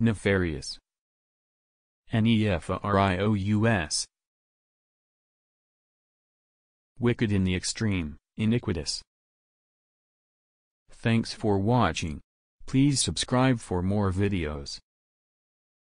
Nefarious. Nefarious. Wicked in the extreme, iniquitous. Thanks for watching. Please subscribe for more videos.